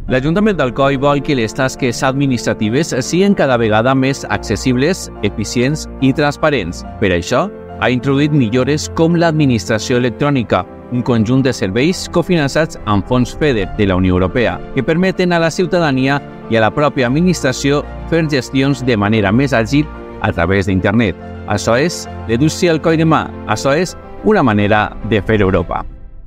L'Ajuntament d'Alcoi vol que les tasques administratives siguin cada vegada més accessibles, eficients i transparents. Per això, ha introduït millores com l'administració electrònica, un conjunt de serveis cofinançats amb fons FEDER de la Unió Europea que permeten a la ciutadania i a la pròpia administració fer gestions de manera més àgil a través d'internet. Això és l'Edussi Alcoi demà. Això és una manera de fer Europa.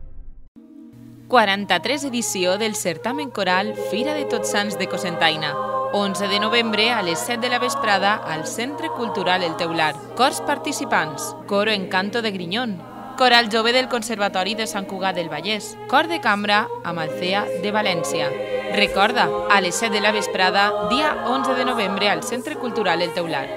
43 edició del certamen coral Fira de Tots Sants de Cocentaina. 11 de novembre a les 7 de la vesprada al Centre Cultural El Teular. Cors participants: Coro Encanto de Grinyón, Coral Jove del Conservatori de Sant Cugat del Vallès, Cor de Cambra Amalcea de València. Recorda, a les 7 de la vesprada, dia 11 de novembre al Centre Cultural El Teular.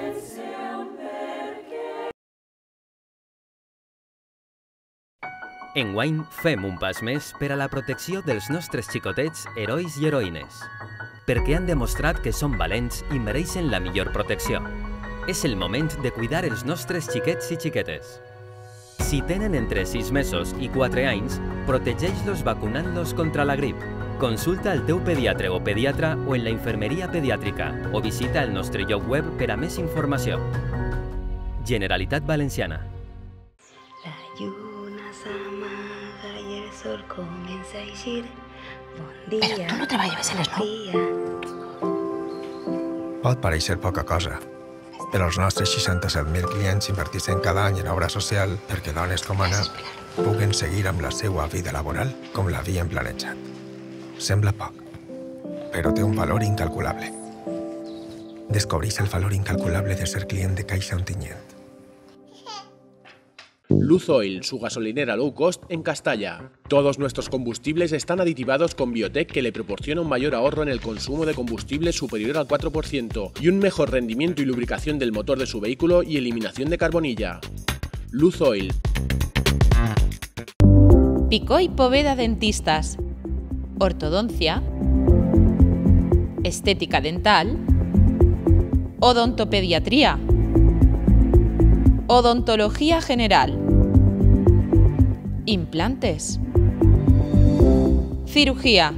Enguany fem un pas més per a la protecció dels nostres xicotets herois i heroïnes, perquè han demostrat que són valents i mereixen la millor protecció. És el moment de cuidar els nostres xiquets i xiquetes. Si tenen entre 6 mesos i 4 anys, protegeix-los vacunant-los contra la grip. Consulta el teu pediatre o pediatra o en la infermeria pediàtrica o visita el nostre lloc web per a més informació. Generalitat Valenciana. La lluna s'amaga i el sol comença a eixir. Bon dia. Però tu no treballes a les 9? Pot pareixer poca cosa, però els nostres 67.000 clients inverteixen cada any en obra social perquè dones com Anna puguen seguir amb la seva vida laboral com l'havien planejat. Sembla poc, però té un valor incalculable. Descobreix el valor incalculable de ser client de Caixa Ontinyent. Luzoil, su gasolinera low cost en Castalla. Todos nuestros combustibles están aditivados con biotech que le proporciona un mayor ahorro en el consumo de combustible superior al 4% y un mejor rendimiento y lubricación del motor de su vehículo y eliminación de carbonilla. Luzoil. Picó y Poveda Dentistas. Ortodoncia. Estética dental. Odontopediatría. Odontología general. Implantes. Cirugía.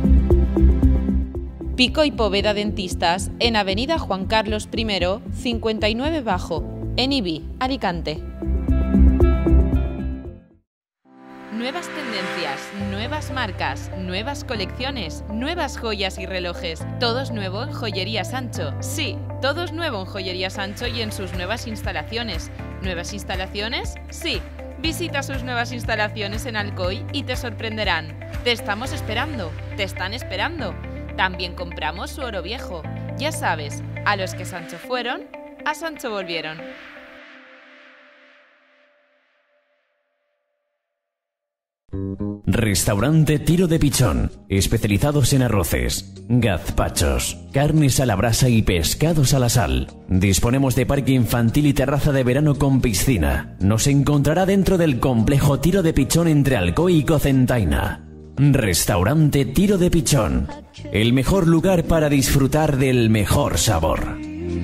Pico y Poveda Dentistas en Avenida Juan Carlos I, 59 Bajo, en Ibi, Alicante. Nuevas tendencias, nuevas marcas, nuevas colecciones, nuevas joyas y relojes. Todo es nuevo en Joyería Sancho. Sí, todo es nuevo en Joyería Sancho y en sus nuevas instalaciones. ¿Nuevas instalaciones? Sí. Visita sus nuevas instalaciones en Alcoi y te sorprenderán. Te estamos esperando, te están esperando. También compramos su oro viejo. Ya sabes, a los que Sancho fueron, a Sancho volvieron. Restaurante Tiro de Pichón, especializados en arroces, gazpachos, carnes a la brasa y pescados a la sal. Disponemos de parque infantil y terraza de verano con piscina. Nos encontrará dentro del complejo Tiro de Pichón entre Alcoi y Cocentaina. Restaurante Tiro de Pichón, el mejor lugar para disfrutar del mejor sabor.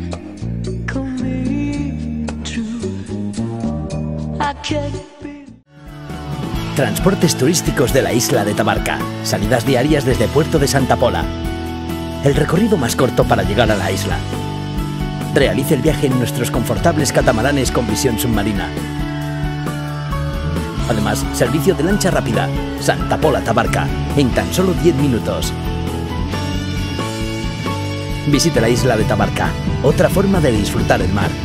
Transportes turísticos de la isla de Tabarca. Salidas diarias desde Puerto de Santa Pola. El recorrido más corto para llegar a la isla. Realice el viaje en nuestros confortables catamaranes con visión submarina. Además, servicio de lancha rápida. Santa Pola, Tabarca, en tan solo 10 minutos. Visite la isla de Tabarca, otra forma de disfrutar el mar.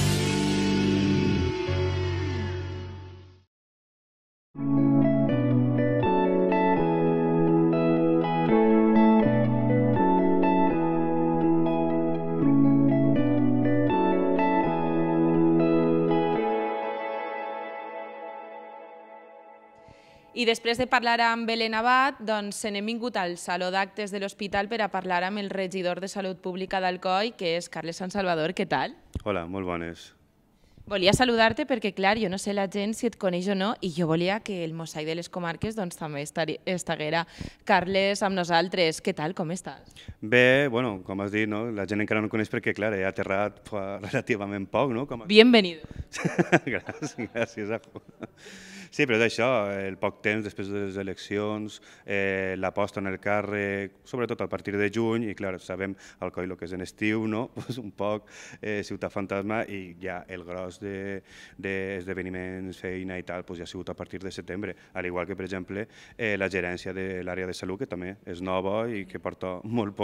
I després de parlar amb Belén Abad, doncs se n'hem vingut al Saló d'Actes de l'Hospital per a parlar amb el regidor de Salut Pública d'Alcoi, que és Carles Sansalvador. Què tal? Hola, molt bones. Volia saludar-te perquè, clar, jo no sé la gent si et coneix o no, i jo volia que el mosaic de les comarques doncs, també estiguera. Carles, amb nosaltres, què tal, com estàs? Bé, bueno, com has dit, no? La gent encara no coneix perquè, clar, he aterrat fa relativament poc, no? Bienvenido. Gràcies, Ajo. Sí, però és això, el poc temps després de les eleccions, l'aposta en el càrrec, sobretot a partir de juny, i clar, sabem el coll que és en estiu, no? Pues un poc ciutat fantasma, i ja el gros d'esdeveniments, feina i tal, pues ja ha sigut a partir de setembre, al igual que, per exemple, la gerència de l'àrea de salut, que també és nova i que porta molt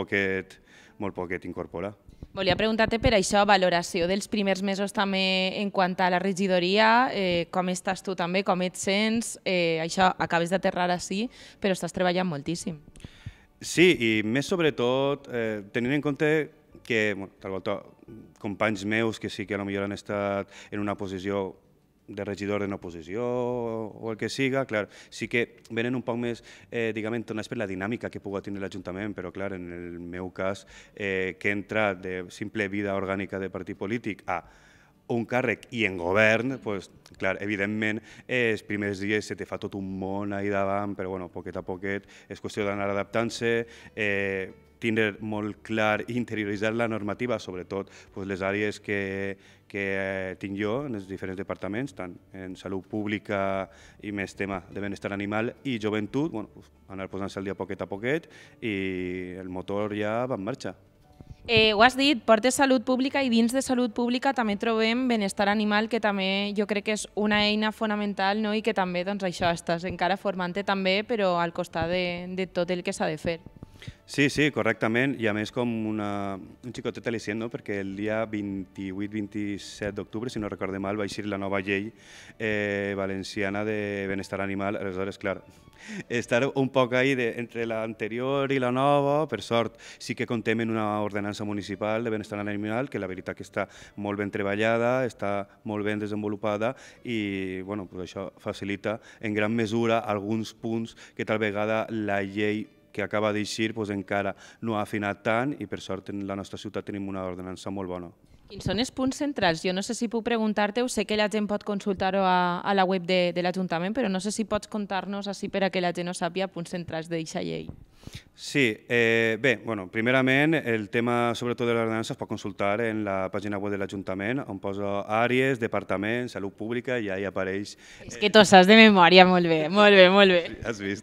poquet incorporar. Volia preguntar-te per això, valoració dels primers mesos també en quant a la regidoria, com estàs tu també, com et sents, això, acabes d'aterrar així, però estàs treballant moltíssim. Sí, i més sobretot tenint en compte que, tal volta, companys meus que sí que potser han estat en una posició de regidor d'una oposició o el que siga, clar, sí que venen un poc més, diguem, tornats per la dinàmica que pugui tenir l'Ajuntament, però clar, en el meu cas, que he entrat de simple vida orgànica de partit polític a un càrrec i en govern, doncs, clar, evidentment, els primers dies se te fa tot un món ahí davant, però bueno, poquet a poquet és qüestió d'anar adaptant-se, tindre molt clar i interioritzar la normativa, sobretot les àrees que tinc jo en els diferents departaments, tant en salut pública i més tema de benestar animal i joventut, anar posant-se al dia poquet a poquet i el motor ja va en marxa. Ho has dit, portes salut pública i dins de salut pública també trobem benestar animal, que també jo crec que és una eina fonamental, no? I que també, doncs això, estàs encara formant-te també, però al costat de tot el que s'ha de fer. Sí, correctament, i a més com un xicotet al·licient, perquè el dia 28-27 d'octubre, si no recorde mal, va eixir la nova llei valenciana de benestar animal. Aleshores, clar, estar un poc ahí entre l'anterior i la nova, per sort, sí que contem en una ordenança municipal de benestar animal, que la veritat que està molt ben treballada, està molt ben desenvolupada i això facilita en gran mesura alguns punts que tal vegada la llei que acaba d'eixir encara no ha afinat tant i per sort en la nostra ciutat tenim una ordenança molt bona. Quins són els punts centrals? Jo no sé si puc preguntar-te-ho, sé que la gent pot consultar-ho a la web de l'Ajuntament, però no sé si pots contar-nos així per a que la gent no sàpiga punts centrals d'aquesta llei. Sí, bé, primerament el tema sobretot de l'ordenança es pot consultar en la pàgina web de l'Ajuntament on posa àrees, departaments, salut pública i ja hi apareix... És que tu saps de memòria molt bé, molt bé, molt bé. Has vist.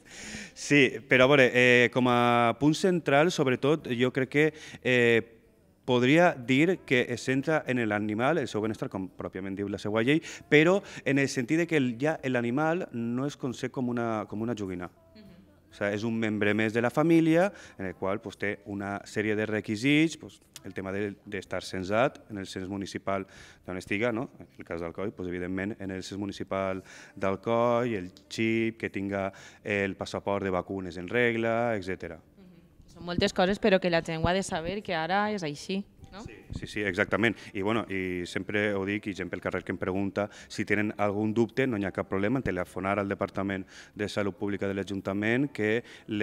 Sí, però a veure, com a punt central, sobretot, jo crec que podria dir que es centra en l'animal, el seu benestar, com pròpiament diu la seva llei, però en el sentit que ja l'animal no es concep com una joguina. O sigui, és un membre més de la família, en el qual té una sèrie de requisits, el tema d'estar censat en el cens municipal d'on estiga, en el cas d'Alcoi, evidentment en el cens municipal d'Alcoi, el xip, que tinga el passaport de vacunes en regla, etc. Són moltes coses, però que la gent ho ha de saber, que ara és així. Sí, exactament. I sempre ho dic, i gent pel carrer que em pregunta si tenen algun dubte, no hi ha cap problema en telefonar al Departament de Salut Pública de l'Ajuntament, que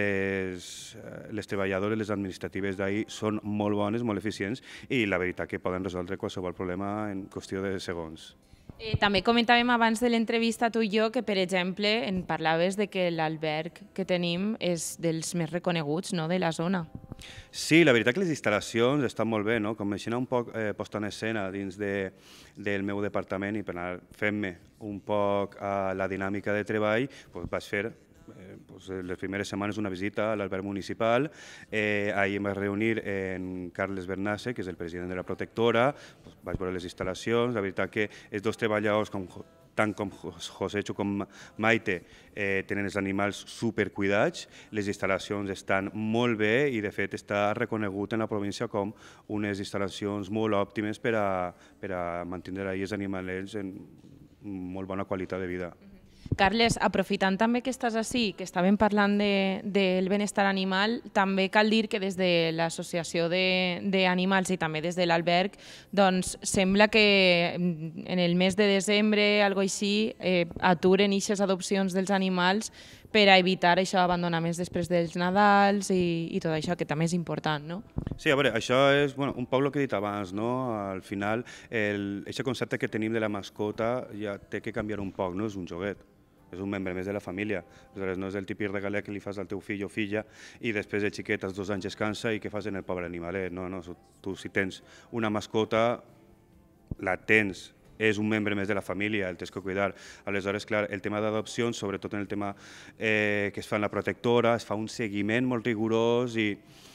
les treballadores, les administratives d'ahir són molt bones, molt eficients, i la veritat que poden resoldre qualsevol problema en qüestió de segons. També comentàvem abans de l'entrevista tu i jo que, per exemple, en parlaves de que l'alberg que tenim és dels més reconeguts de la zona. Sí, la veritat que les instal·lacions estan molt bé, com així un poc posta en escena dins del meu departament i per anar fent-me un poc a la dinàmica de treball, vaig fer les primeres setmanes una visita a l'alberg municipal. Ahir em vaig reunir amb Carles Bernasse, que és el president de la protectora, vaig veure les instal·lacions. La veritat que els dos treballadors, tant com Josecho com Maite, tenen els animals supercuidats, les instal·lacions estan molt bé i de fet està reconegut en la província com unes instal·lacions molt òptimes per a mantenir els animalets en molt bona qualitat de vida. Carles, aprofitant també que estàs ací, que estàvem parlant del benestar animal, també cal dir que des de l'Associació d'Animals i també des de l'alberg, doncs sembla que en el mes de desembre, algo així, aturen aquestes adopcions dels animals per a evitar això, abandonaments després dels Nadals i tot això, que també és important, no? Sí, a veure, això és un poc el que he dit abans, no? Al final, aquest concepte que tenim de la mascota ja té que canviar un poc, no? És un joguet. És un membre més de la família. Aleshores, no és el típic regalet que li fas al teu fill o filla i després el xiquet als 2 anys es cansa i què fas en el pobre animalet. No, tu si tens una mascota, la tens és un membre més de la família, el tens que cuidar. Aleshores, clar, el tema d'adopcions, sobretot en el tema que es fa en la protectora, es fa un seguiment molt rigorós i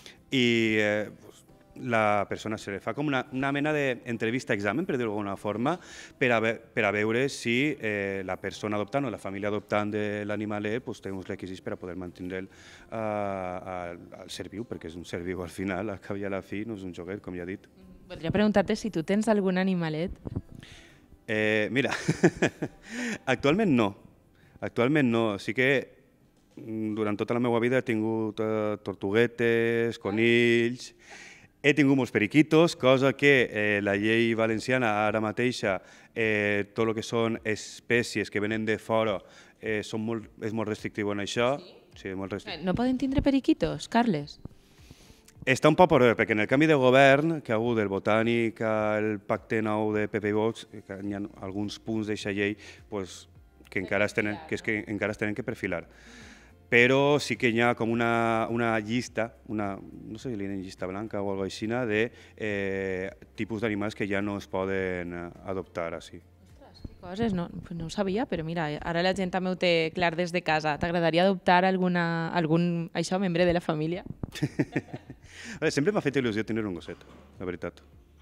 la persona se li fa com una mena d'entrevista-examen, per dir-ho d'alguna forma, per a veure si la persona adoptant o la família adoptant de l'animalet té uns requisits per a poder mantenir-lo al ser viu, perquè és un ser viu al final, al cap i a la fi, no és un joguet, com ja he dit. Voldria preguntar-te si tu tens algun animalet. Mira, actualment no. Actualment no. Sí que durant tota la meva vida he tingut tortuguetes, conills, he tingut molts periquitos, cosa que la llei valenciana ara mateixa, tot el que són espècies que venen de fora, és molt restrictiu en això. Sí, molt restrictiu. No poden tindre periquitos, Carles? Està un poc per veure, perquè en el canvi de govern que ha hagut del Botànic al pacte nou de PP i Vox, que hi ha alguns punts d'aquesta llei que encara es tenen que perfilar. Però sí que hi ha com una llista, no sé si li diuen llista blanca o alguna cosa així, de tipus d'animals que ja no es poden adoptar així. Coses, no ho sabia, però mira, ara la gent també ho té clar des de casa. T'agradaria adoptar algun membre de la família? Sempre m'ha fet il·lusió tenir un gosset, la veritat.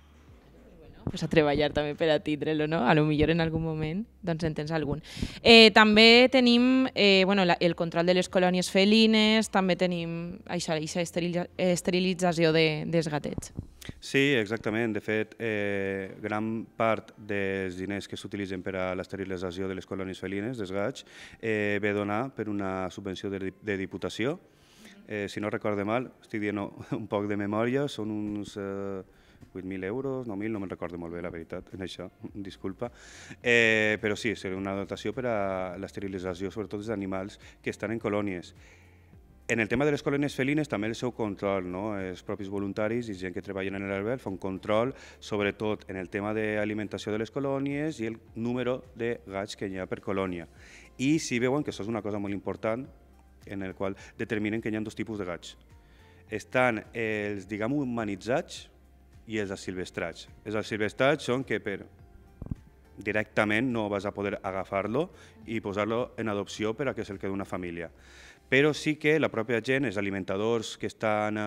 A treballar també per a tindre-lo, no? A lo millor en algun moment doncs en tens algun. També tenim el control de les colònies felines, també tenim aquesta esterilització dels gatets. Sí, exactament. De fet, gran part dels diners que s'utilitzen per a l'esterilització de les colònies felines, dels gats, ve donar per una subvenció de Diputació. Si no recorde mal, estic dient un poc de memòria, són uns 8.000 euros, 9.000, no me'n recordo molt bé, la veritat, en això, disculpa. Però sí, serà una dotació per a l'esterilització, sobretot dels animals que estan en colònies. En el tema de les colònies felines també el seu control, els propis voluntaris i gent que treballen en l'alberg fan control, sobretot en el tema d'alimentació de les colònies i el número de gats que hi ha per colònia. I si veuen que això és una cosa molt important, en el qual determinen que hi ha dos tipus de gats. Estan els, diguem, humanitzats i els asilvestrats. Els asilvestrats són que directament no vas a poder agafar-lo i posar-lo en adopció per a que se'l quedi una família. Però sí que la pròpia gent, els alimentadors que estan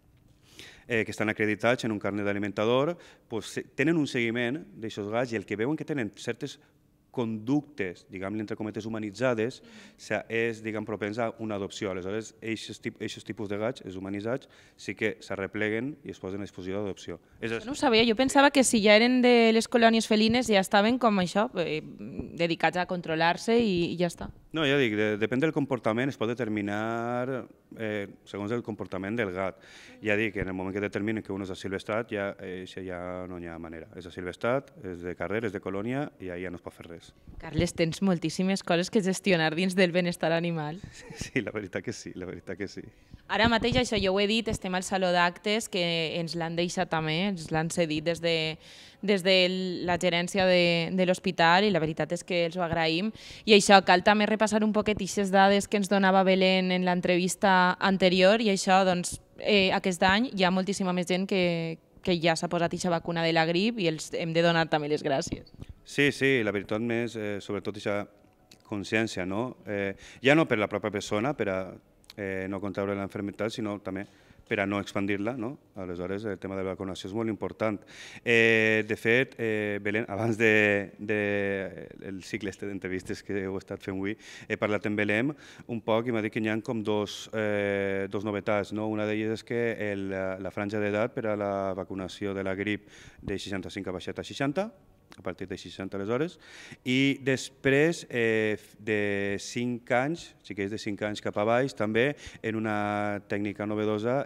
acreditats en un carnet d'alimentador, tenen un seguiment d'aixòs gats i el que veuen que tenen certes conductes, diguem-ne, entre cometes, humanitzades, és, diguem, propens a una adopció. Aleshores, aquests tipus de gats, els humanitzats, sí que s'arrepleguen i es posen a disposició d'adopció. No ho sabia, jo pensava que si ja eren de les colònies felines ja estaven com això, dedicats a controlar-se i ja està. No, ja dic, depèn del comportament, es pot determinar segons el comportament del gat. Ja dic, en el moment que determinen que un és asilvestrat, ja no hi ha manera. És asilvestrat, és de carrer, és de colònia i ja no es pot fer res. Carles, tens moltíssimes coses que gestionar dins del benestar animal. Sí, la veritat que sí, la veritat que sí. Ara mateix, això jo ho he dit, estem al Saló d'Actes, que ens l'han deixat també, ens l'han cedit des de la gerència de l'hospital i la veritat és que els ho agraïm. I això, cal també repassar un poquet aquestes dades que ens donava Belén en l'entrevista anterior i això, doncs, aquest any hi ha moltíssima més gent que ja s'ha posat aquesta vacuna de la grip i els hem de donar també les gràcies. Sí, la veritat més, sobretot aquesta consciència, no? Ja no per la pròpia persona, per a no contraure la malaltia, sinó també per a no expandir-la, no? Aleshores, el tema de la vacunació és molt important. De fet, Belén, abans del cicle d'entrevistes que heu estat fent avui, he parlat amb Belén un poc i m'ha dit que hi ha com dos novetats. Una d'elles és que la franja d'edat per a la vacunació de la grip de 65 ha baixat a 60, a partir de 60 aleshores, i després de 5 anys, sí que és de 5 anys cap a baix, també en una tècnica novedosa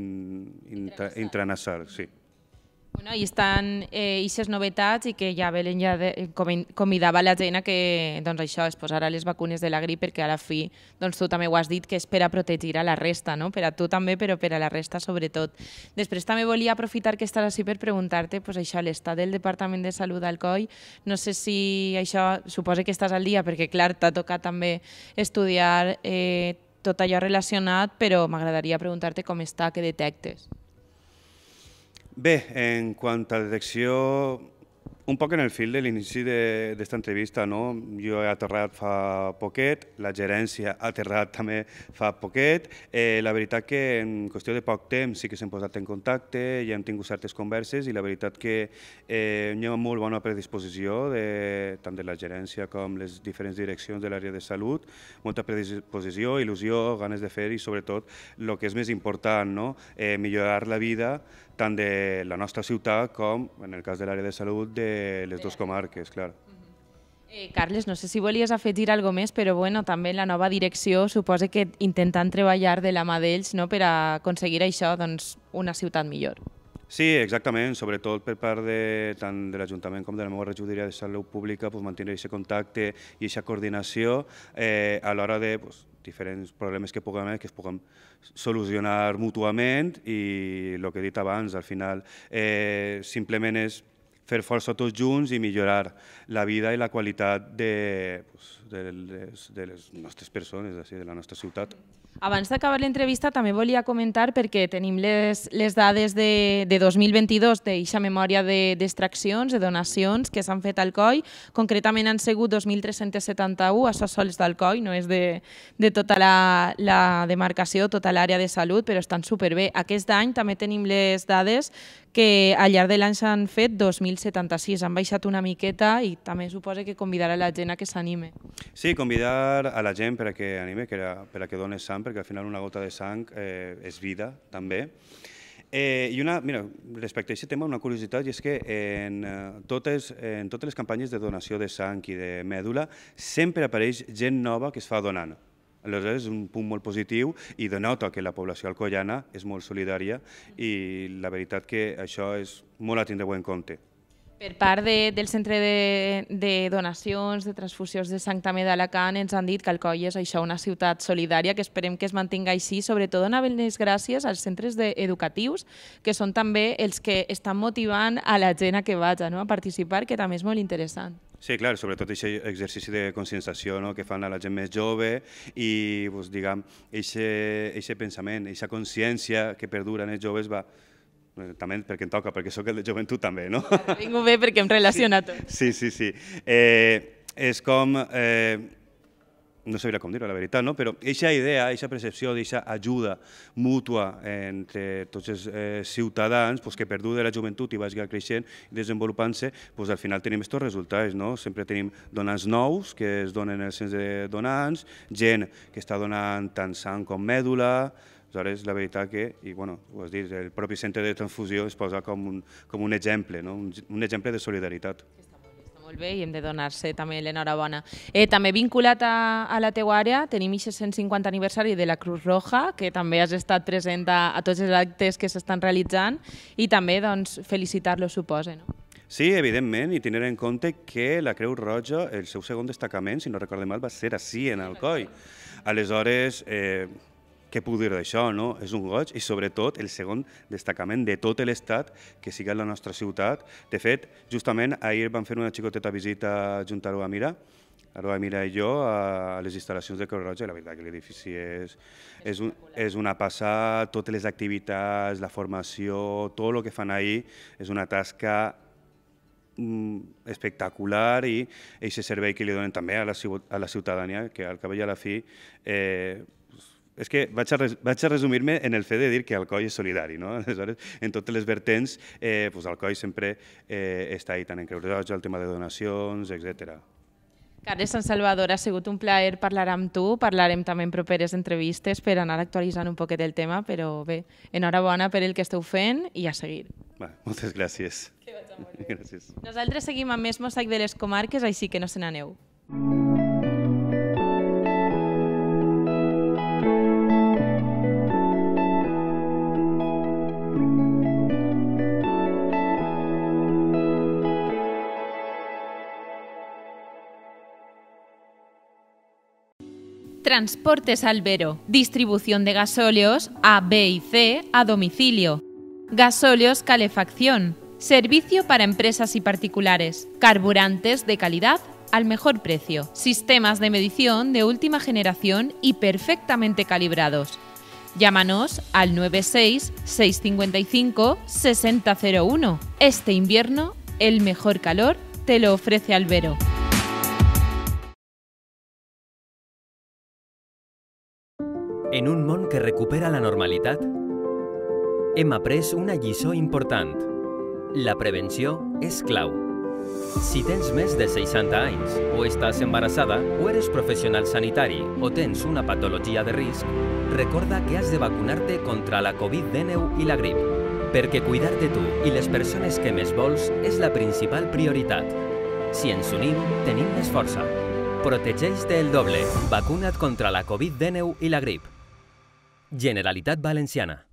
intranasal, sí. I estan aquestes novetats i que ja Belén ja convidava la gent a que això es posara les vacunes de la grip perquè a la fi tu també ho has dit que és per a protegir a la resta, per a tu també però per a la resta sobretot. Després també volia aprofitar que estàs així per preguntar-te l'estat del Departament de Salut d'Alcoi. No sé si això, suposo que estàs al dia perquè clar, t'ha tocat també estudiar tot allò relacionat, però m'agradaria preguntar-te com està, què detectes. Bé, en quant a detecció, un poc en el fil de l'inici d'esta entrevista, no? Jo he aterrat fa poquet, la gerència ha aterrat també fa poquet. La veritat que en qüestió de poc temps sí que s'hem posat en contacte, ja hem tingut certes converses i la veritat que hi ha molt bona predisposició tant de la gerència com les diferents direccions de l'àrea de salut, molta predisposició, il·lusió, ganes de fer i sobretot el que és més important, no? Millorar la vida tant de la nostra ciutat com, en el cas de l'àrea de salut, de les dues comarques, clar. Carles, no sé si volies afegir alguna cosa més, però bueno, també la nova direcció suposa que intentant treballar de la mà d'ells, no, per aconseguir això, doncs, una ciutat millor. Sí, exactament, sobretot per part tant de l'Ajuntament com de la meva regidoria de Salut Pública, mantenir aquest contacte i aquesta coordinació a l'hora de diferents problemes que puguem haver, que es puguem solucionar mútuament i el que he dit abans, al final simplement és fer força tots junts i millorar la vida i la qualitat de les nostres persones, de la nostra ciutat. Abans d'acabar l'entrevista també volia comentar, perquè tenim les dades de 2022 d'eixa memòria d'extraccions, de donacions que s'han fet al COI. Concretament han sigut 2.371, això sols del COI, no és de tota la demarcació, tota l'àrea de salut, però estan superbé. Aquest any també tenim les dades que al llarg de l'any s'han fet 2.076, han baixat una miqueta i també suposa que convidar a la gent a que s'anime. Sí, convidar a la gent per a que anime, per a que doni sang, perquè al final una gota de sang és vida, també. I mira, respecte a aquest tema, una curiositat, i és que en totes les campanyes de donació de sang i de mèdula sempre apareix gent nova que es fa donant. Aleshores, és un punt molt positiu i denota que la població alcoiana és molt solidària i la veritat que això és molt a tindre en compte. Per part del Centre de Donacions, de Transfusions de Sang també d'Alacant, ens han dit que Alcoi és això, una ciutat solidària, que esperem que es mantingui així. Sobretot donant les gràcies als centres educatius, que són també els que estan motivant a la gent a que vagi a participar, que també és molt interessant. Sí, clar, sobretot aquest exercici de conscienciació que fan a la gent més jove i, diguem, aquest pensament, aquesta consciència que perdura en els joves va també perquè em toca, perquè sóc el de joventut també, no? Vinc bé perquè em relaciona tot. Sí. És com, no sabria com dir-ho, la veritat, no? Però aquesta idea, aquesta percepció, aquesta ajuda mútua entre tots els ciutadans que perdura la joventut i vagi creixent i desenvolupant-se, al final tenim aquests resultats, no? Sempre tenim donants nous que es donen els cens de donants, gent que està donant tant sang com mèdula. Aleshores, la veritat que, i ho has dit, el propi centre de transfusió es posa com un exemple, un exemple de solidaritat. Està molt bé i hem de donar-se també l'enhorabona. També vinculat a la teua àrea, tenim el 150 aniversari de la Cruz Roja, que també has estat present a tots els actes que s'estan realitzant i també felicitar-lo, suposa, no? Sí, evidentment, i tenir en compte que la Creu Roja, el seu segon destacament, si no recorde mal, va ser ací, en Alcoi. Aleshores, què puc dir d'això, no? És un goig i sobretot el segon destacament de tot l'estat que sigui a la nostra ciutat. De fet, justament ahir vam fer una xicoteta visita junt a Aroa Mira i jo a les instal·lacions de Creu Roja. La veritat que l'edifici és una passada, totes les activitats, la formació, tot el que fan ahir és una tasca espectacular i aquest servei que li donen també a la ciutadania, que al cap i a la fi és que vaig a resumir-me en el fet de dir que Alcoi és solidari, no? Aleshores, en totes les vertents, Alcoi sempre està ahí, tant en Creu Roja, el tema de donacions, etc. Carles Sant Salvador, ha sigut un plaer parlar amb tu, parlarem també en properes entrevistes per anar actualitzant un poquet el tema, però bé, enhorabona per el que esteu fent i a seguir. Moltes gràcies. Que vaig molt bé. Gràcies. Nosaltres seguim amb més Mosaic de les Comarques, així que no se n'aneu. Transportes Albero, distribución de gasóleos A, B y C a domicilio. Gasóleos Calefacción, servicio para empresas y particulares. Carburantes de calidad al mejor precio. Sistemas de medición de última generación y perfectamente calibrados. Llámanos al 96 655 6001. Este invierno El mejor calor te lo ofrece Albero. En un món que recupera la normalitat, hem après una lliçó important. La prevenció és clau. Si tens més de 60 anys, o estàs embarassada, o eres professional sanitari, o tens una patologia de risc, recorda que has de vacunar-te contra la Covid-19 i la grip, perquè cuidar de tu i les persones que més vols és la principal prioritat. Si ens unim, tenim més força. Protegeix-te el doble. Vacuna't contra la Covid-19 i la grip. Generalitat Valenciana.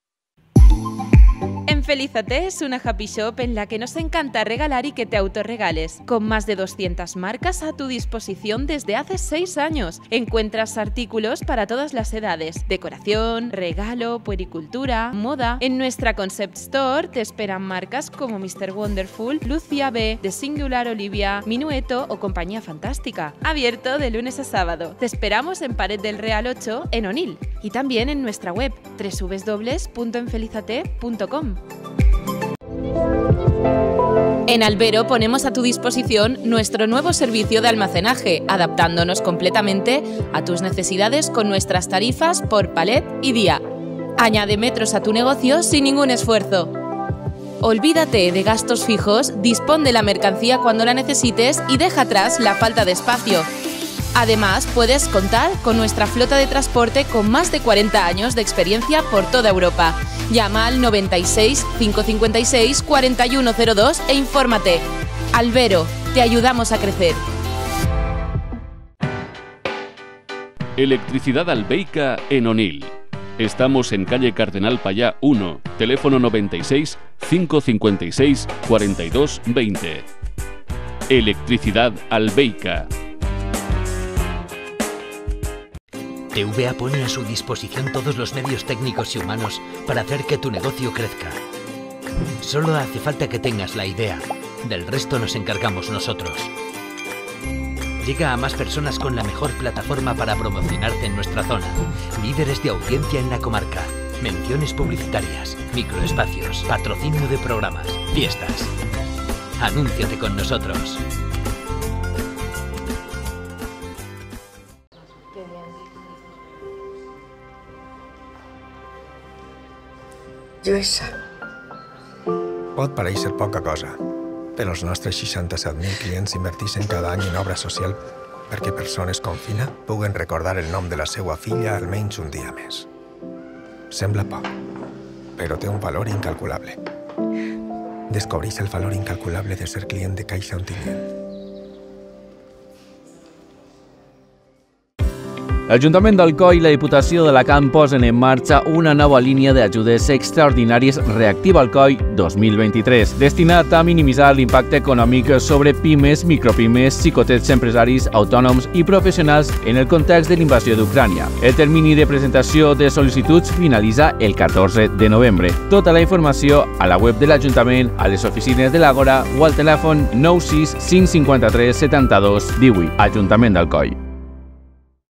Enfelízate es una happy shop en la que nos encanta regalar y que te autorregales. Con más de 200 marcas a tu disposición desde hace 6 años. Encuentras artículos para todas las edades. Decoración, regalo, puericultura, moda. En nuestra Concept Store te esperan marcas como Mr. Wonderful, Lucia B, The Singular Olivia, Minueto o Compañía Fantástica. Abierto de lunes a sábado. Te esperamos en Pared del Real 8 en Onil. Y también en nuestra web www.enfelizate.com. En Albero ponemos a tu disposición nuestro nuevo servicio de almacenaje, adaptándonos completamente a tus necesidades con nuestras tarifas por palet y día. Añade metros a tu negocio sin ningún esfuerzo. Olvídate de gastos fijos, dispón de la mercancía cuando la necesites y deja atrás la falta de espacio. Además, puedes contar con nuestra flota de transporte con más de 40 años de experiencia por toda Europa. Llama al 96 556 4102 e infórmate. Albero, te ayudamos a crecer. Electricidad Albeica en Onil. Estamos en calle Cardenal Payá 1, teléfono 96 556 4220. Electricidad Albeica. TVA pone a su disposición todos los medios técnicos y humanos para hacer que tu negocio crezca. Solo hace falta que tengas la idea. Del resto nos encargamos nosotros. Llega a más personas con la mejor plataforma para promocionarte en nuestra zona. Líderes de audiencia en la comarca. Menciones publicitarias, microespacios, patrocinio de programas, fiestas. Anúnciate con nosotros. Lluïssa. Pot parèixer poca cosa, però els nostres 67.000 clients inverteixen cada any en obra social perquè persones com Fina puguen recordar el nom de la seva filla almenys un dia més. Sembla poc, però té un valor incalculable. Descobreix el valor incalculable de ser client de Caixa Ontinyent. L'Ajuntament d'Alcoi i la Diputació d'Alacant posen en marxa una nova línia d'ajudes extraordinàries Reactiva Alcoi 2023, destinat a minimitzar l'impacte econòmic sobre pimes, micropimes, xicotets empresaris, autònoms i professionals en el context de l'invasió d'Ucrània. El termini de presentació de sol·licituds finalitza el 14 de novembre. Tota la informació a la web de l'Ajuntament, a les oficines de l'Àgora o al telèfon 96 553 72 18. Ajuntament d'Alcoi.